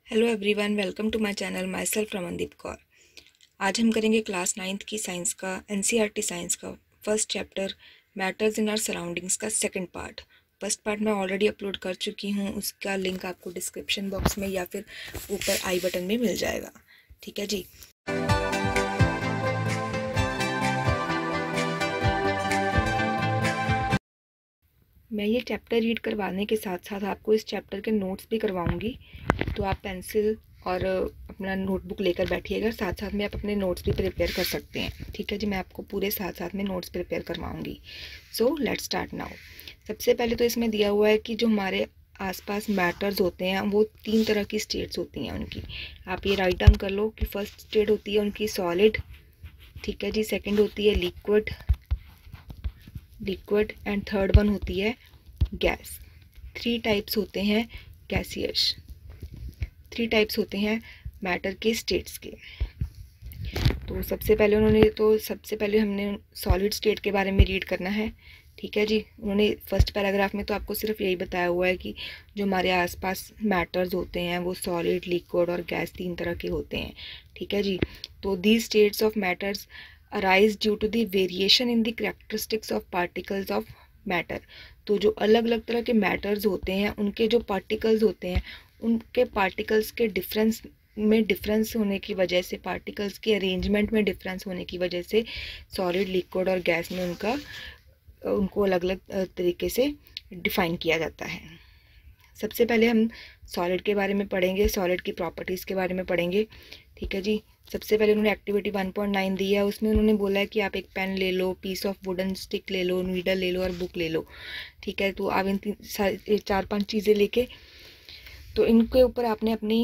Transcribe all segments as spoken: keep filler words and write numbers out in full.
Hello everyone, welcome to my channel. Myself Ramandeep Kaur. आज हम करेंगे क्लास नाइन्थ की साइंस का एनसीईआरटी साइंस का first chapter matters in our surroundings का सेकंड पार्ट। फर्स्ट पार्ट मैं ऑलरेडी अपलोड कर चुकी हूँ, उसका लिंक आपको डिस्क्रिप्शन बॉक्स में या फिर ऊपर आई बटन में मिल जाएगा। ठीक है जी। मैं ये चैप्टर रीड करवाने के साथ साथ आपको इस चैप्टर के नोट्स भी करवाऊँगी, तो आप पेंसिल और अपना नोटबुक लेकर बैठिएगा। साथ साथ में आप अपने नोट्स भी प्रिपेयर कर सकते हैं। ठीक है जी, मैं आपको पूरे साथ साथ में नोट्स प्रिपेयर करवाऊँगी। So let's start now. सबसे पहले तो इसमें दिया हुआ है कि जो हमारे आसपास मैटर्स होते हैं वो तीन तरह की स्टेट्स होती हैं उनकी। आप ये राइट डाउन कर लो कि फर्स्ट स्टेट होती है उनकी सॉलिड। ठीक है जी। सेकेंड होती है liquid liquid and third one होती है गैस। थ्री टाइप्स होते हैं गैसियस। थ्री टाइप्स होते हैं मैटर के स्टेट्स के। तो सबसे पहले उन्होंने तो सबसे पहले हमने सॉलिड स्टेट के बारे में रीड करना है। ठीक है जी। उन्होंने फर्स्ट पैराग्राफ में तो आपको सिर्फ यही बताया हुआ है कि जो हमारे आसपास मैटर्स होते हैं वो सॉलिड, लिक्विड और गैस तीन तरह के होते हैं। ठीक है जी। तो these states of matters arise due to the variation in the characteristics of particles of matter. तो जो अलग अलग तरह के मैटर्स होते हैं उनके जो पार्टिकल्स होते हैं उनके पार्टिकल्स के डिफरेंस में डिफरेंस होने की वजह से, पार्टिकल्स के अरेंजमेंट में डिफरेंस होने की वजह से सॉलिड, लिक्विड और गैस में उनका उनको अलग अलग तरीके से डिफाइन किया जाता है। सबसे पहले हम सॉलिड के बारे में पढ़ेंगे, सॉलिड की प्रॉपर्टीज़ के बारे में पढ़ेंगे। ठीक है जी। सबसे पहले उन्होंने एक्टिविटी वन पॉइंट नाइन दी है, उसमें उन्होंने बोला है कि आप एक पेन ले लो, पीस ऑफ वुडन स्टिक ले लो, नीडल ले लो और बुक ले लो। ठीक है। तो आप इन चार पांच चीज़ें लेके तो इनके ऊपर आपने अपनी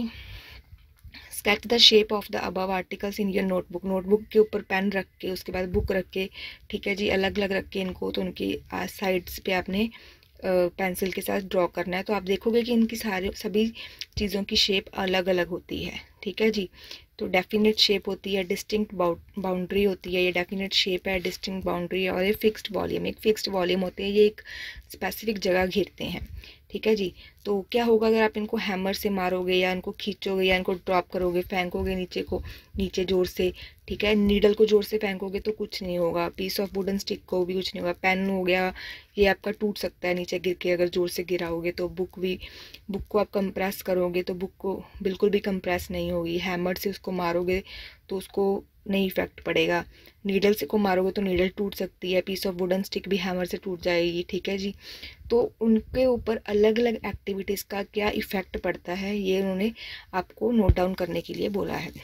sketch the shape of the above articles in your notebook. Notebook के ऊपर पेन रख के उसके बाद बुक रख के, ठीक है जी, अलग अलग रख के इनको तो उनकी साइड्स पे आपने पेंसिल के साथ ड्रॉ करना है। तो आप देखोगे कि इनकी सारे सभी चीज़ों की शेप अलग अलग होती है। ठीक है जी। तो डेफिनेट शेप होती है, डिस्टिंक्ट बाउंड्री होती है, ये डेफिनेट शेप है, डिस्टिंक्ट बाउंड्री है, और ये फिक्स्ड वॉल्यूम, एक फिक्स्ड वॉल्यूम होते हैं, ये एक स्पेसिफिक जगह घेरते हैं। ठीक है जी। तो क्या होगा अगर आप इनको हैमर से मारोगे या इनको खींचोगे या इनको ड्रॉप करोगे, फेंकोगे नीचे को, नीचे जोर से। ठीक है। नीडल को जोर से फेंकोगे तो कुछ नहीं होगा, पीस ऑफ वुडन स्टिक को भी कुछ नहीं होगा। पेन हो गया, ये आपका टूट सकता है नीचे गिर के, अगर जोर से गिराओगे तो। बुक भी, बुक को आप कंप्रेस करोगे तो बुक को बिल्कुल भी कंप्रेस नहीं होगी। हैमर से उसको मारोगे तो उसको नहीं इफेक्ट पड़ेगा। नीडल से को मारोगे तो नीडल टूट सकती है, पीस ऑफ वुडन स्टिक भी हैमर से टूट जाएगी। ठीक है जी। तो उनके ऊपर अलग अलग एक्टिविटीज़ का क्या इफ़ेक्ट पड़ता है ये उन्होंने आपको नोट डाउन करने के लिए बोला है।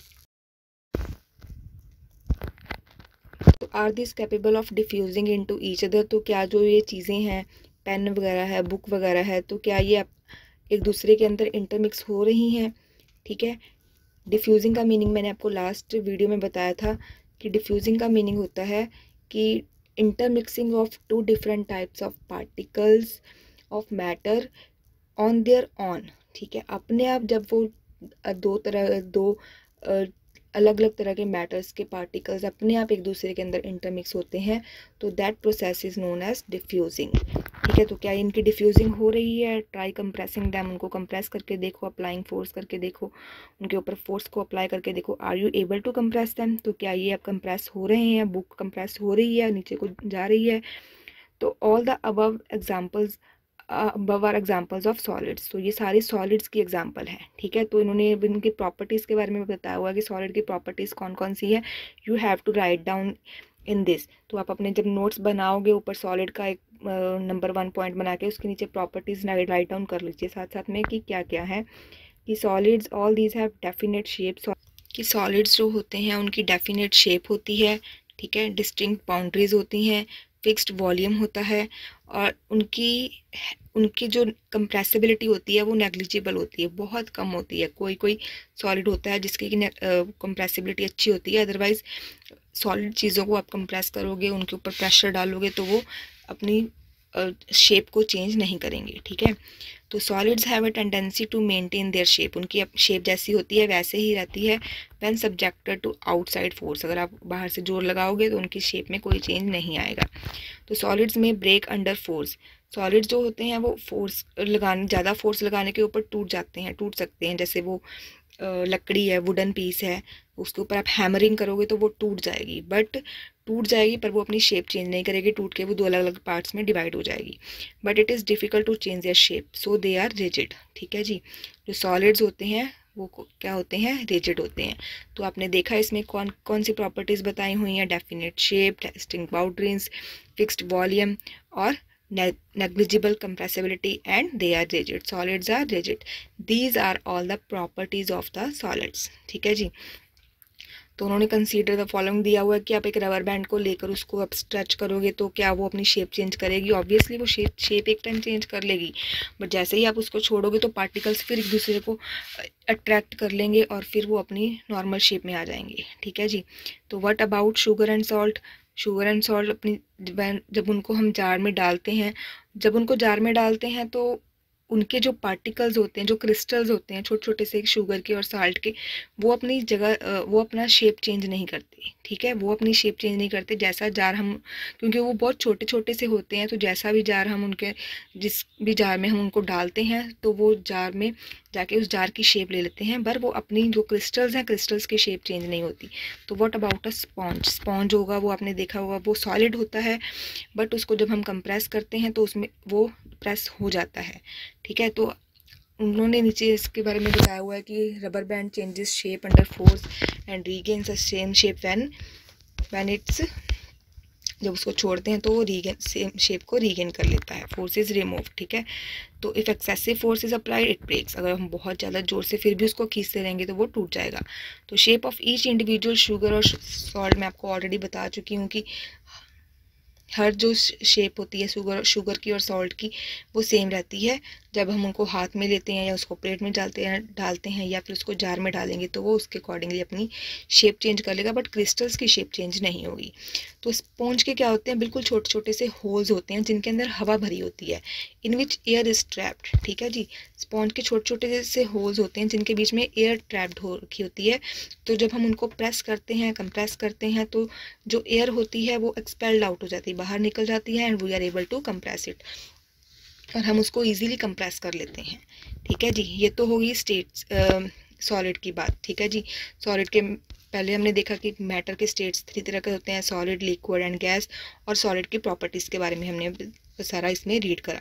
तो are this capable of diffusing into each other. तो क्या जो ये चीज़ें हैं, पेन वगैरह है, बुक वगैरह है, तो क्या ये आप एक दूसरे के अंदर इंटरमिक्स हो रही हैं। ठीक है। डिफ्यूजिंग का मीनिंग मैंने आपको लास्ट वीडियो में बताया था कि डिफ्यूजिंग का मीनिंग होता है कि intermixing of two different types of particles of matter on their on. ठीक है। अपने आप जब वो दो तरह दो अलग अलग तरह के मैटर्स के पार्टिकल्स अपने आप एक दूसरे के अंदर इंटरमिक्स होते हैं तो that process is known as diffusing. ठीक है। तो क्या इनकी डिफ्यूजिंग हो रही है? Try compressing them. उनको कंप्रेस करके देखो, अप्लाइंग फोर्स करके देखो, उनके ऊपर फोर्स को अप्लाई करके देखो। Are you able to compress them? तो क्या ये अब कंप्रेस हो रहे हैं? बुक कंप्रेस हो रही है, नीचे को जा रही है? तो all the above examples above are examples of solids. तो ये सारी सॉलिड्स की एग्जाम्पल है। ठीक है। तो इन्होंने इनकी प्रॉपर्टीज़ के बारे में बताया हुआ कि सॉलिड की प्रॉपर्टीज़ कौन कौन सी है। You have to write down in this. तो आप अपने जब नोट्स बनाओगे ऊपर सॉलिड का एक नंबर वन पॉइंट बना के उसके नीचे प्रॉपर्टीज़ राइट डाउन कर लीजिए साथ साथ में कि क्या क्या है। कि solids all these have definite shapes. कि सॉलिड्स जो होते हैं उनकी डेफिनेट शेप होती है। ठीक है। डिस्टिंक्ट बाउंड्रीज होती हैं, फिक्स्ड वॉल्यूम होता है, और उनकी उनकी जो कंप्रेसिबिलिटी होती है वो नेग्लिजिबल होती है, बहुत कम होती है। कोई कोई सॉलिड होता है जिसकी कंप्रेसिबिलिटी अच्छी होती है, अदरवाइज सॉलिड चीज़ों को आप कंप्रेस करोगे, उनके ऊपर प्रेशर डालोगे तो वो अपनी शेप को चेंज नहीं करेंगे, ठीक है। तो solids have a tendency to maintain their shape, उनकी शेप जैसी होती है वैसे ही रहती है when subjected to outside force, अगर आप बाहर से जोर लगाओगे तो उनकी शेप में कोई चेंज नहीं आएगा। तो सॉलिड्स में ब्रेक अंडर फोर्स, सॉलिड्स जो होते हैं वो फोर्स लगाने ज़्यादा फोर्स लगाने के ऊपर टूट जाते हैं, टूट सकते हैं। जैसे वो लकड़ी है, वुडन पीस है, उसके ऊपर आप हैमरिंग करोगे तो वो टूट जाएगी, बट टूट जाएगी पर वो अपनी शेप चेंज नहीं करेगी, टूट के वो दो अलग अलग पार्ट्स में डिवाइड हो जाएगी। But it is difficult to change their shape, so they are rigid, ठीक है जी। जो सॉलिड्स होते हैं वो क्या होते हैं, रिजिड होते हैं। तो आपने देखा इसमें कौन कौन सी प्रॉपर्टीज़ बताई हुई हैं, definite shape, distinct boundaries, fixed volume और negligible compressibility, and they are rigid. Solids are rigid. These are all the properties of the solids, ठीक है जी। तो उन्होंने कंसीडर द फॉलोइंग दिया हुआ है कि आप एक रबर बैंड को लेकर उसको आप स्ट्रेच करोगे तो क्या वो अपनी शेप चेंज करेगी, ऑब्वियसली वो शेप शेप एक टाइम चेंज कर लेगी, बट जैसे ही आप उसको छोड़ोगे तो पार्टिकल्स फिर एक दूसरे को अट्रैक्ट कर लेंगे और फिर वो अपनी नॉर्मल शेप में आ जाएंगे, ठीक है जी। तो what about sugar and salt, sugar and salt अपनी जब उनको हम जार में डालते हैं जब उनको जार में डालते हैं तो उनके जो पार्टिकल्स होते हैं, जो क्रिस्टल्स होते हैं छोटे छोटे से शुगर के और साल्ट के, वो अपनी जगह वो अपना शेप चेंज नहीं करते, ठीक है। वो अपनी शेप चेंज नहीं करते, जैसा जार हम, क्योंकि वो बहुत छोटे छोटे से होते हैं, तो जैसा भी जार हम उनके जिस भी जार में हम उनको डालते हैं तो वो जार में जाके उस जार की शेप ले लेते हैं, पर वो अपनी जो क्रिस्टल्स हैं क्रिस्टल्स की शेप चेंज नहीं होती। तो what about a sponge, sponge होगा वो आपने देखा होगा वो सॉलिड होता है, बट उसको जब हम कंप्रेस करते हैं तो उसमें वो प्रेस हो जाता है, ठीक है। तो उन्होंने नीचे इसके बारे में बताया हुआ है कि rubber band changes shape under force and regains the same shape when when it's, जब उसको छोड़ते हैं तो वो रीगेन सेम शेप को रीगेन कर लेता है, फोर्स इज रिमूव, ठीक है। तो if excessive force is applied it breaks, अगर हम बहुत ज़्यादा जोर से फिर भी उसको खींचते रहेंगे तो वो टूट जाएगा। तो shape of each individual sugar और सॉल्ट मैं आपको ऑलरेडी बता चुकी हूँ कि हर जो शेप होती है शुगर शुगर की और सॉल्ट की वो सेम रहती है। जब हम उनको हाथ में लेते हैं या उसको प्लेट में डालते हैं डालते हैं या फिर उसको जार में डालेंगे तो वो उसके अकॉर्डिंगली अपनी शेप चेंज कर लेगा, बट क्रिस्टल्स की शेप चेंज नहीं होगी। तो स्पॉन्ज के क्या होते हैं, बिल्कुल छोटे छोटे से होल्स होते हैं जिनके अंदर हवा भरी होती है, in which air is trapped, ठीक है जी। स्पॉन्ज के छोटे छोटे से होल्स होते हैं जिनके बीच में एयर ट्रैप्ड हो रखी होती है। तो जब हम उनको प्रेस करते हैं कंप्रेस करते हैं तो जो एयर होती है वो एक्सपेल्ड आउट हो जाती है, बाहर निकल जाती है, and we are able to compress it, और हम उसको इजीली कंप्रेस कर लेते हैं, ठीक है जी। ये तो होगी स्टेट्स सॉलिड की बात, ठीक है जी। सॉलिड के पहले हमने देखा कि मैटर के स्टेट्स थ्री तरह के होते हैं, सॉलिड, लिक्विड एंड गैस, और सॉलिड की प्रॉपर्टीज़ के बारे में हमने सारा इसमें रीड करा।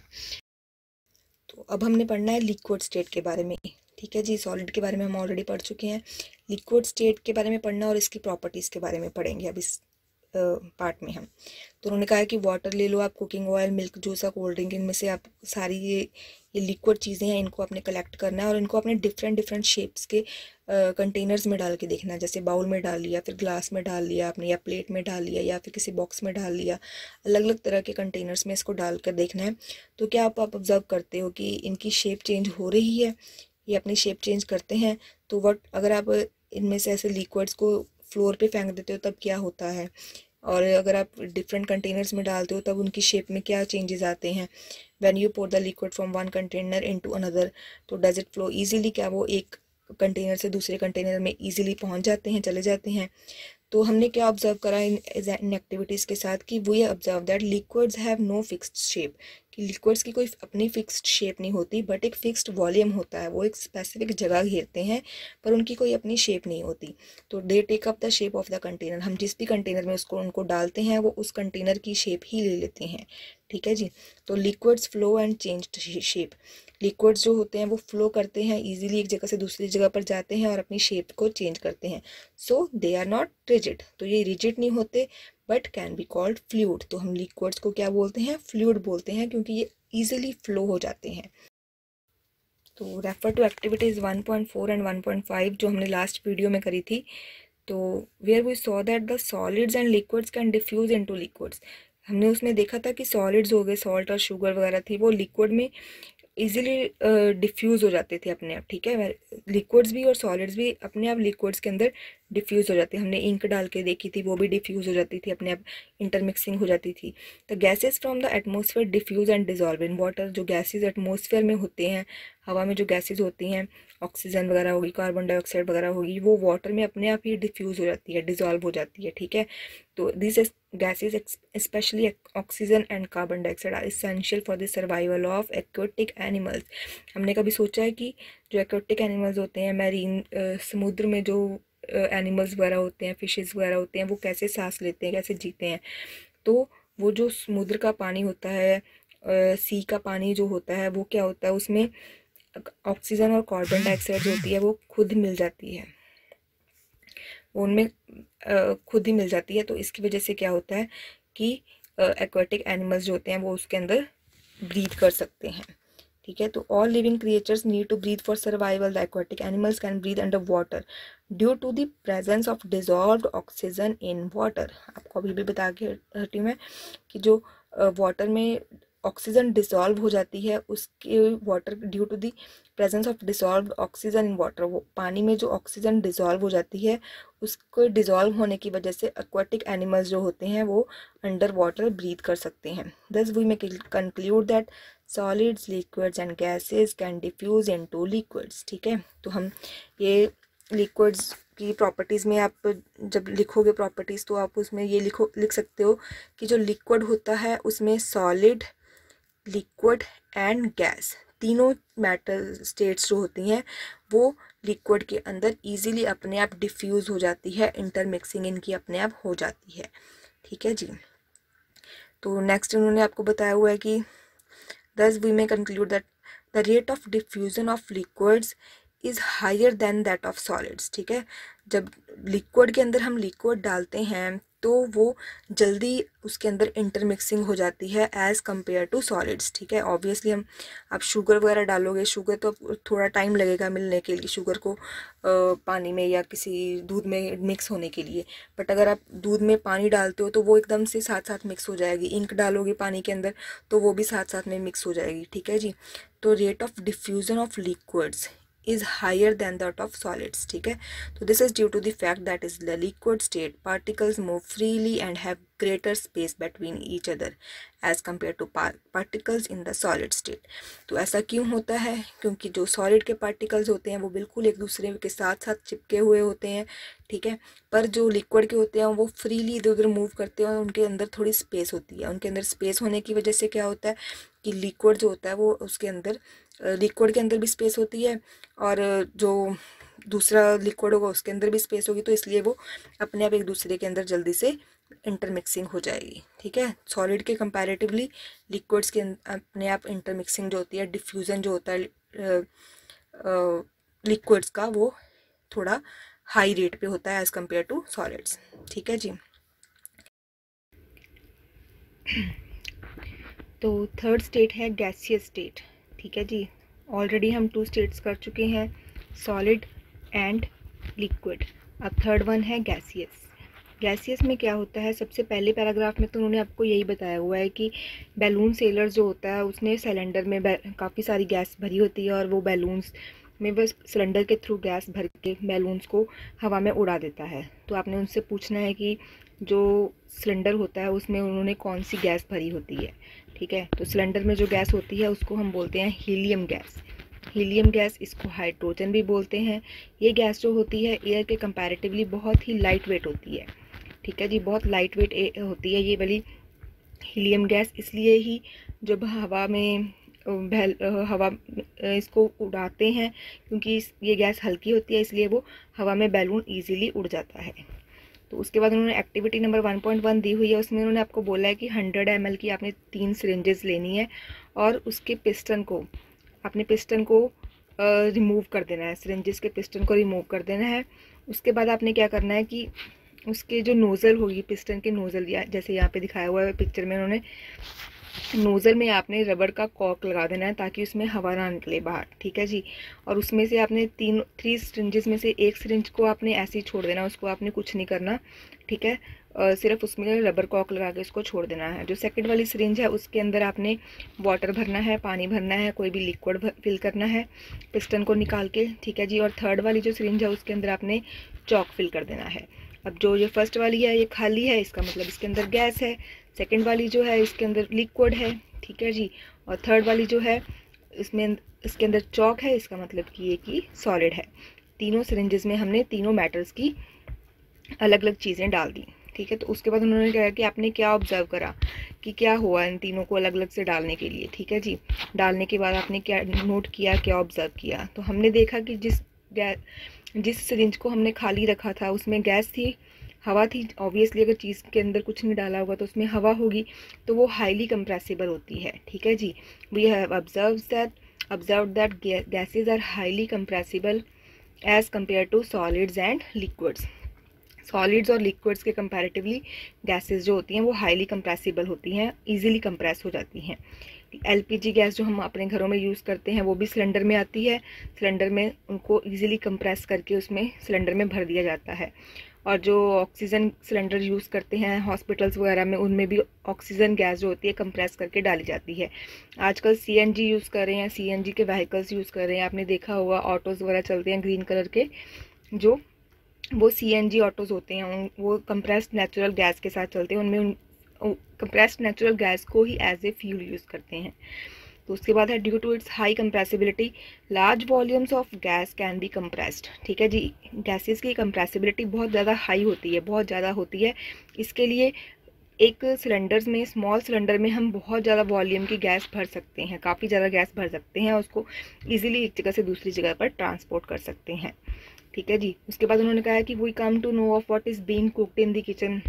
तो अब हमने पढ़ना है लिक्विड स्टेट के बारे में, ठीक है जी। सॉलिड के बारे में हम ऑलरेडी पढ़ चुके हैं, लिक्विड स्टेट के बारे में पढ़ना और इसकी प्रॉपर्टीज़ के बारे में पढ़ेंगे अब इस पार्ट में हम। तो उन्होंने कहा है कि वाटर ले लो आप, cooking oil, milk, juice, cold drink, इनमें से आप सारी ये ये लिक्विड चीज़ें हैं, इनको आपने कलेक्ट करना है और इनको अपने डिफरेंट डिफरेंट शेप्स के कंटेनर्स में डाल के देखना है। जैसे बाउल में डाल लिया, फिर ग्लास में डाल लिया आपने, या प्लेट में डाल लिया, या फिर किसी बॉक्स में डाल लिया, अलग अलग तरह के कंटेनर्स में इसको डाल कर देखना है। तो क्या आप ऑब्जर्व करते हो कि इनकी शेप चेंज हो रही है, ये अपनी शेप चेंज करते हैं। तो वट अगर आप इनमें से ऐसे लिक्विड्स को फ्लोर पे फेंक देते हो तब क्या होता है, और अगर आप डिफरेंट कंटेनर्स में डालते हो तब उनकी शेप में क्या चेंजेस आते हैं। When you pour the liquid from one container into another, तो डज इट फ्लो इजीली, क्या वो एक कंटेनर से दूसरे कंटेनर में इजीली पहुंच जाते हैं, चले जाते हैं। तो हमने क्या ऑब्जर्व करा इन इन एक्टिविटीज़ के साथ कि वो ये observe that liquids have no fixed shape, कि लिक्विड्स की कोई अपनी फिक्स्ड शेप नहीं होती, बट एक फिक्स्ड वॉल्यूम होता है, वो एक स्पेसिफिक जगह घेरते हैं पर उनकी कोई अपनी शेप नहीं होती। तो they take up the shape of the container, हम जिस भी कंटेनर में उसको उनको डालते हैं वो उस कंटेनर की शेप ही ले लेते हैं, ठीक है जी। तो liquids flow and change shape, liquids जो होते हैं वो फ्लो करते हैं इजीली, एक जगह से दूसरी जगह पर जाते हैं और अपनी शेप को चेंज करते हैं। So they are not rigid, तो ये रिजिड नहीं होते but can be called fluid. तो हम लिक्विड्स को क्या बोलते हैं, फ्लूइड बोलते हैं, क्योंकि ये इजीली फ्लो हो जाते हैं। तो refer to activities one point four and one point five जो हमने लास्ट वीडियो में करी थी। तो where we saw that the solids and liquids can diffuse into liquids, हमने उसमें देखा था कि सॉलिड्स हो गए, सॉल्ट और शुगर वगैरह थी, वो लिक्विड में इजीली डिफ्यूज़ हो जाते थे अपने आप, ठीक है। लिक्विड्स भी और सॉलिड्स भी अपने आप लिक्विड्स के अंदर डिफ्यूज़ हो जाते हैं। हमने इंक डाल के देखी थी, वो भी डिफ्यूज़ हो जाती थी, अपने आप इंटरमिक्सिंग हो जाती थी। तो gases from the atmosphere diffuse and dissolve in water. जो गैसेस एटमॉस्फेयर में होते हैं, हवा में जो गैसेस होती हैं, ऑक्सीजन वगैरह होगी, कार्बन डाइऑक्साइड वगैरह होगी, वो वाटर में अपने आप ही डिफ्यूज़ हो जाती है, डिजॉल्व हो जाती है, ठीक है। तो this gases especially oxygen and carbon dioxide are essential for the survival of aquatic animals। हमने कभी सोचा है कि जो aquatic animals होते हैं, मैरीन समुद्र में जो एनिमल्स वगैरह होते हैं, फिशेस वगैरह होते हैं, वो कैसे सांस लेते हैं, कैसे जीते हैं। तो वो जो समुद्र का पानी होता है, सी का पानी जो होता है, वो क्या होता है, उसमें ऑक्सीजन और कार्बन डाइऑक्साइड जो होती है वो खुद मिल जाती है, उनमें खुद ही मिल जाती है। तो इसकी वजह से क्या होता है कि एक्वाटिक एनिमल्स जो होते हैं वो उसके अंदर ब्रीथ कर सकते हैं, ठीक है। तो all living creatures need to breathe for survival. The aquatic animals can breathe under water due to the presence of dissolved oxygen in water. आपको अभी भी बता के हटी मैं कि जो वाटर में ऑक्सीजन डिसॉल्व हो जाती है, उसके water due to the presence of dissolve oxygen in water, वो पानी में जो ऑक्सीजन डिसॉल्व हो जाती है, उसको डिसॉल्व होने की वजह से एक्वाटिक एनिमल्स जो होते हैं वो अंडर वाटर ब्रीथ कर सकते हैं। Thus we may conclude that solids, liquids and gases can diffuse into liquids, ठीक है। तो हम ये लिक्विड्स की प्रॉपर्टीज़ में आप जब लिखोगे प्रॉपर्टीज़, तो आप उसमें ये लिखो लिख सकते हो कि जो लिक्विड होता है उसमें सॉलिड, लिक्विड एंड गैस, तीनों मैटर स्टेट्स जो होती हैं वो लिक्विड के अंदर इजीली अपने आप डिफ्यूज़ हो जाती है, इंटरमिक्सिंग इनकी अपने आप हो जाती है, ठीक है जी। तो नेक्स्ट उन्होंने आपको बताया हुआ है कि thus we may conclude that the rate of diffusion of liquids is higher than that of solids, ठीक है। जब लिक्विड के अंदर हम लिक्विड डालते हैं तो वो जल्दी उसके अंदर इंटरमिक्सिंग हो जाती है एज़ कम्पेयर टू सॉलिड्स, ठीक है। ऑब्वियसली हम आप शुगर वगैरह डालोगे, शुगर तो थोड़ा टाइम लगेगा मिलने के लिए, शुगर को आ, पानी में या किसी दूध में मिक्स होने के लिए। बट अगर आप दूध में पानी डालते हो तो वो एकदम से साथ साथ मिक्स हो जाएगी। इंक डालोगे पानी के अंदर तो वो भी साथ साथ में मिक्स हो जाएगी, ठीक है जी। तो rate of diffusion of liquids is higher than that of solids, ठीक है। तो this is due to the fact that is the liquid state particles move freely and have greater space between each other as compared to particles in the solid state। तो ऐसा क्यों होता है? क्योंकि जो solid के particles होते हैं वो बिल्कुल एक दूसरे के साथ साथ चिपके हुए होते हैं, ठीक है। पर जो लिक्विड के होते हैं वो फ्रीली इधर उधर मूव करते हैं और उनके अंदर थोड़ी स्पेस होती है। उनके अंदर स्पेस होने की वजह से क्या होता है कि लिक्विड जो होता है वो उसके अंदर लिक्विड के अंदर भी स्पेस होती है और जो दूसरा लिक्विड होगा उसके अंदर भी स्पेस होगी, तो इसलिए वो अपने आप एक दूसरे के अंदर जल्दी से इंटरमिक्सिंग हो जाएगी, ठीक है। सॉलिड के कंपैरेटिवली लिक्विड्स के अपने आप इंटरमिक्सिंग जो होती है, डिफ्यूज़न जो होता है लिक्विड्स का, वो थोड़ा हाई रेट पे होता है एज़ कम्पेयर टू सॉलिड्स, ठीक है जी। तो थर्ड स्टेट है गैसियस स्टेट, ठीक है जी। ऑलरेडी हम टू स्टेट्स कर चुके हैं, सॉलिड एंड लिक्विड। अब थर्ड वन है गैसियस। गैसियस में क्या होता है, सबसे पहले पैराग्राफ में तो उन्होंने आपको यही बताया हुआ है कि बैलून सेलर जो होता है उसने सिलेंडर में काफ़ी सारी गैस भरी होती है और वो बैलून्स में बस सिलेंडर के थ्रू गैस भर के बैलून्स को हवा में उड़ा देता है। तो आपने उनसे पूछना है कि जो सिलेंडर होता है उसमें उन्होंने कौन सी गैस भरी होती है, ठीक है। तो सिलेंडर में जो गैस होती है उसको हम बोलते हैं हीलियम गैस। हीलियम गैस, इसको हाइड्रोजन भी बोलते हैं। ये गैस जो होती है एयर के कंपैरेटिवली बहुत ही लाइट वेट होती है, ठीक है जी, बहुत लाइट वेट होती है ये वाली हीलियम गैस। इसलिए ही जब हवा में हवा इसको उड़ाते हैं, क्योंकि ये गैस हल्की होती है इसलिए वो हवा में बैलून ईजीली उड़ जाता है। तो उसके बाद उन्होंने activity number one point one दी हुई है, उसमें उन्होंने आपको बोला है कि हंड्रेड एम एल की आपने तीन सिरिंजेस लेनी है और उसके पिस्टन को आपने पिस्टन को रिमूव कर देना है, सिरिंजेस के पिस्टन को रिमूव कर देना है। उसके बाद आपने क्या करना है कि उसके जो नोज़ल होगी, पिस्टन के नोज़ल, जैसे यहाँ पे दिखाया हुआ है पिक्चर में उन्होंने, नोज़ल में आपने रबड़ का कॉर्क लगा देना है ताकि उसमें हवा ना निकले बाहर, ठीक है जी। और उसमें से आपने तीन थ्री सिरिंजेस में से एक सिरिंज को आपने ऐसे ही छोड़ देना, उसको आपने कुछ नहीं करना, ठीक है। सिर्फ उसमें रबर कॉक लगा के उसको छोड़ देना है। जो सेकंड वाली सिरिंज है उसके अंदर आपने वाटर भरना है, पानी भरना है, कोई भी लिक्विड फिल करना है पिस्टन को निकाल के, ठीक है जी। और थर्ड वाली जो सिरिंज है उसके अंदर आपने चॉक फिल कर देना है। अब जो ये फर्स्ट वाली है ये खाली है, इसका मतलब इसके अंदर गैस है। सेकेंड वाली जो है इसके अंदर लिक्विड है, ठीक है जी। और थर्ड वाली जो है इसमें इसके अंदर चॉक है, इसका मतलब कि ये कि सॉलिड है। तीनों सिरिंजेस में हमने तीनों मेटल्स की अलग अलग चीज़ें डाल दी, ठीक है। तो उसके बाद उन्होंने कहा कि आपने क्या ऑब्जर्व करा कि क्या हुआ इन तीनों को अलग अलग से डालने के लिए, ठीक है जी। डालने के बाद आपने क्या नोट किया, क्या ऑब्जर्व किया। तो हमने देखा कि जिस गैस जिस सिरिंज को हमने खाली रखा था उसमें गैस थी, हवा थी। ऑब्वियसली अगर चीज़ के अंदर कुछ नहीं डाला होगा तो उसमें हवा होगी, तो वो हाईली कंप्रेसिबल होती है, ठीक है जी। We have observe that observed that gases are highly compressible as compared to solids and liquids। Solids और लिक्विड्स के कंपैरेटिवली गैसेस जो होती हैं वो हाईली कंप्रेसिबल होती हैं, इजीली कंप्रेस हो जाती हैं। एलपीजी गैस जो हम अपने घरों में यूज़ करते हैं वो भी सिलेंडर में आती है, सिलेंडर में उनको इजीली कंप्रेस करके उसमें सिलेंडर में भर दिया जाता है। और जो ऑक्सीजन सिलेंडर यूज़ करते हैं हॉस्पिटल्स वगैरह में, उनमें भी ऑक्सीजन गैस जो होती है कंप्रेस करके डाली जाती है। आजकल सीएनजी यूज़ कर रहे हैं, सीएनजी के व्हीकल्स यूज़ कर रहे हैं। आपने देखा होगा ऑटोज़ वगैरह चलते हैं ग्रीन कलर के, जो वो सीएनजी ऑटोज़ होते हैं, वो कंप्रेस्ड नेचुरल गैस के साथ चलते हैं। उनमें उन कंप्रेस्ड नेचुरल गैस को ही एज ए फ्यूल यूज़ करते हैं। तो उसके बाद है due to its high compressibility large volumes of gas can be compressed, ठीक है जी। गैसेस की कंप्रेसिबिलिटी बहुत ज़्यादा हाई होती है, बहुत ज़्यादा होती है। इसके लिए एक सिलेंडर्स में, स्मॉल सिलेंडर में हम बहुत ज़्यादा वॉल्यूम की गैस भर सकते हैं, काफ़ी ज़्यादा गैस भर सकते हैं, उसको ईजिली एक जगह से दूसरी जगह पर ट्रांसपोर्ट कर सकते हैं, ठीक है जी। उसके बाद उन्होंने कहा कि we come to know of what is being cooked in the kitchen.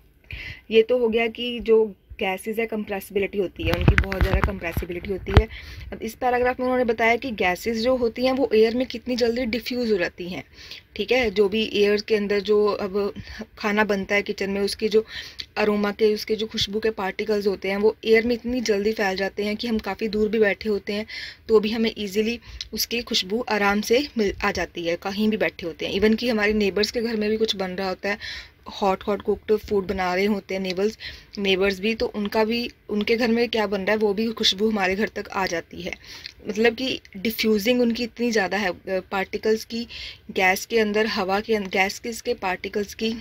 ये तो हो गया कि जो गैसेस है कंप्रेसिबिलिटी होती है, उनकी बहुत ज़्यादा कंप्रेसिबिलिटी होती है। अब इस पैराग्राफ में उन्होंने बताया कि गैसेस जो होती हैं वो एयर में कितनी जल्दी डिफ्यूज़ हो जाती हैं, ठीक है। जो भी एयर के अंदर जो अब खाना बनता है किचन में, उसके जो अरोमा के, उसके जो खुशबू के पार्टिकल्स होते हैं वो एयर में इतनी जल्दी फैल जाते हैं कि हम काफ़ी दूर भी बैठे होते हैं तो भी हमें ईजिली उसकी खुशबू आराम से मिल आ जाती है, कहीं भी बैठे होते हैं। इवन कि हमारे नेबर्स के घर में भी कुछ बन रहा होता है, हॉट हॉट कुक्ड फूड बना रहे होते हैं नेबर्स नेबर्स भी, तो उनका भी, उनके घर में क्या बन रहा है वो भी खुशबू हमारे घर तक आ जाती है। मतलब कि डिफ्यूजिंग उनकी इतनी ज़्यादा है, पार्टिकल्स की गैस के अंदर, हवा के गैस के इसके पार्टिकल्स की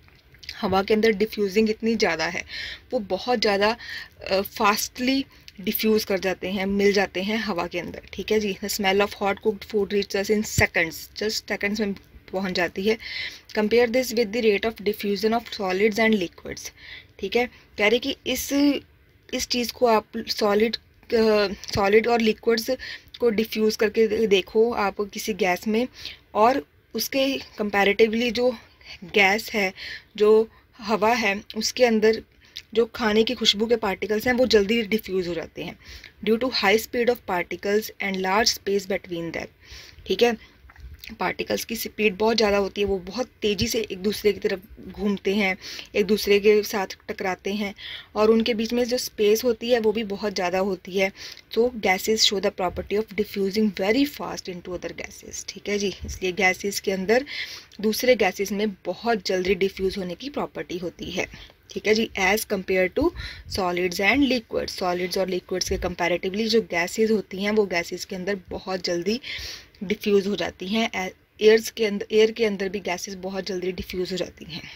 हवा के अंदर डिफ्यूजिंग इतनी ज़्यादा है, वो बहुत ज़्यादा फास्टली डिफ्यूज़ कर जाते हैं, मिल जाते हैं हवा के अंदर, ठीक है जी। The smell of hot cooked food reaches in seconds, just seconds में पहुंच जाती है। Compare this with the rate of diffusion of solids and liquids, ठीक है। कह रहे कि इस इस चीज़ को आप सॉलिड सॉलिड और लिक्विड्स को डिफ्यूज़ करके देखो आप किसी गैस में, और उसके कंपैरेटिवली जो गैस है, जो हवा है, उसके अंदर जो खाने की खुशबू के पार्टिकल्स हैं वो जल्दी डिफ्यूज़ हो जाते हैं due to high speed of particles and large space between that, ठीक है। पार्टिकल्स की स्पीड बहुत ज़्यादा होती है, वो बहुत तेज़ी से एक दूसरे की तरफ घूमते हैं, एक दूसरे के साथ टकराते हैं, और उनके बीच में जो स्पेस होती है वो भी बहुत ज़्यादा होती है। तो gases show the property of diffusing very fast into other gases, ठीक है जी। इसलिए गैसेस के अंदर दूसरे गैसेस में बहुत जल्दी डिफ्यूज़ होने की प्रॉपर्टी होती है, ठीक है जी, as compare to solids and liquids. Solids और लिक्विड्स के कंपैरेटिवली जो गैसेस होती हैं वो गैसेस के अंदर बहुत जल्दी डिफ्यूज़ हो जाती हैं। एयर्स के अंदर एयर के अंदर भी गैसेस बहुत जल्दी डिफ्यूज़ हो जाती हैं,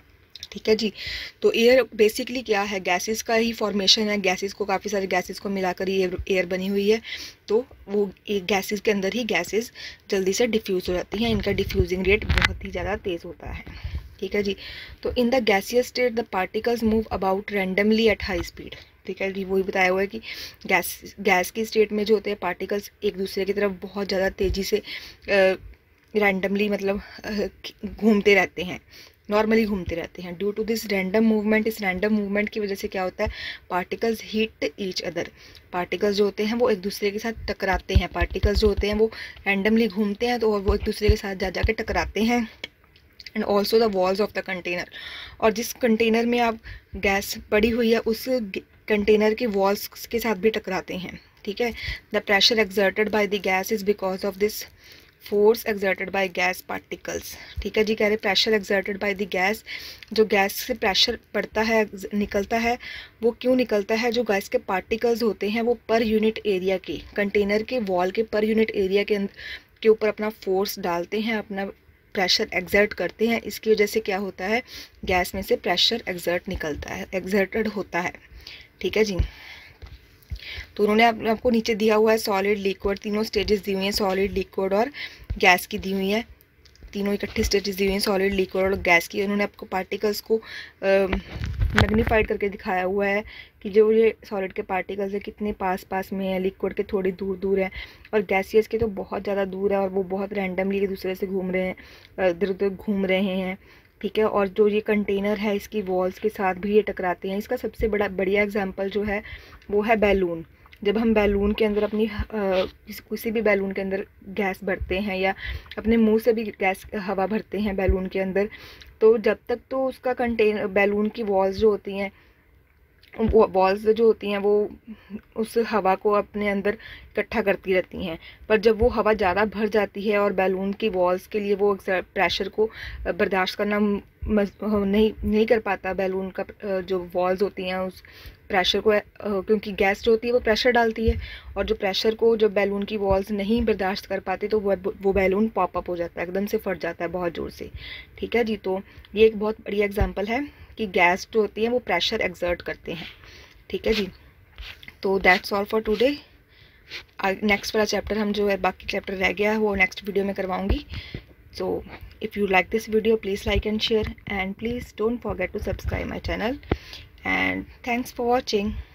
ठीक है जी। तो एयर बेसिकली क्या है, गैसेस का ही फॉर्मेशन है, गैसेस को, काफ़ी सारे गैसेस को मिलाकर ही एयर बनी हुई है। तो वो गैसेस के अंदर ही गैसेस जल्दी से डिफ्यूज़ हो जाती हैं, इनका डिफ्यूजिंग रेट बहुत ही ज़्यादा तेज़ होता है, ठीक है जी। तो in the gaseous state the particles move about randomly at high speed, ठीक है जी। वही बताया हुआ है कि गैस गैस की स्टेट में जो होते हैं पार्टिकल्स एक दूसरे की तरफ बहुत ज़्यादा तेज़ी से रैंडमली मतलब घूमते रहते हैं, नॉर्मली घूमते रहते हैं। Due to this random movement, इस रैंडम मूवमेंट की वजह से क्या होता है, particles hit each other, particles जो होते हैं वो एक दूसरे के साथ टकराते हैं। पार्टिकल्स जो होते हैं वो रैंडमली घूमते हैं तो वो एक दूसरे के साथ जा जा के टकराते हैं। And also the walls of the container, और जिस कंटेनर में आप गैस पड़ी हुई है उस कंटेनर के वॉल्स के साथ भी टकराते हैं, ठीक है। The pressure exerted by the gas is because of this force exerted by gas particles. ठीक है जी, कह रहे pressure exerted by the gas, जो गैस से प्रेशर पड़ता है, निकलता है, वो क्यों निकलता है? जो गैस के पार्टिकल्स होते हैं वो पर यूनिट एरिया के, कंटेनर के वॉल के पर यूनिट एरिया के के ऊपर अपना फोर्स डालते हैं, अपना प्रेशर एक्सर्ट करते हैं। इसकी वजह से क्या होता है, गैस में से प्रेशर एक्सर्ट निकलता है, एक्सर्टेड होता है। ठीक है जी, तो उन्होंने आप, आपको नीचे दिया हुआ है सॉलिड, लिक्विड, तीनों स्टेजेस दी हुई हैं, सॉलिड, लिक्विड और गैस की दी हुई है, तीनों इकट्ठी स्टेजेस दी हुई हैं, सॉलिड, लिक्विड और गैस की। उन्होंने आपको पार्टिकल्स को मैग्नीफाइड करके दिखाया हुआ है कि जो ये सॉलिड के पार्टिकल्स है कितने पास पास में है, लिक्विड के थोड़ी दूर दूर है, और गैसियस के तो बहुत ज़्यादा दूर है, और वो बहुत रैंडमली एक दूसरे से घूम रहे हैं, इधर उधर घूम रहे हैं। ठीक है, और जो ये कंटेनर है इसकी वॉल्स के साथ भी ये टकराते हैं। इसका सबसे बड़ा बढ़िया एग्जांपल जो है वो है बैलून। जब हम बैलून के अंदर अपनी आ, किसी भी बैलून के अंदर गैस भरते हैं या अपने मुंह से भी गैस हवा भरते हैं बैलून के अंदर, तो जब तक तो उसका कंटेन बैलून की वॉल्स जो होती हैं, वॉल्स जो होती हैं वो उस हवा को अपने अंदर इकट्ठा करती रहती हैं, पर जब वो हवा ज़्यादा भर जाती है और बैलून की वॉल्स के लिए वो प्रेशर को बर्दाश्त करना नहीं नहीं कर पाता, बैलून का जो वॉल्स होती हैं उस प्रेशर को, क्योंकि गैस जो होती है वो प्रेशर डालती है, और जो प्रेशर को जब बैलून की वॉल्स नहीं बर्दाश्त कर पाती तो वो वो बैलून पॉप अप हो जाता है, एकदम से फट जाता है बहुत ज़ोर से। ठीक है जी, तो ये एक बहुत बढ़िया एग्जांपल है कि गैस जो होती है वो प्रेशर एक्सर्ट करते हैं। ठीक है जी, तो that's all for today. Next वाला चैप्टर हम जो है, बाकी चैप्टर रह गया है वो नेक्स्ट वीडियो में करवाऊंगी। So if you like this video please like and share, and please don't forget to subscribe my channel, and thanks for watching.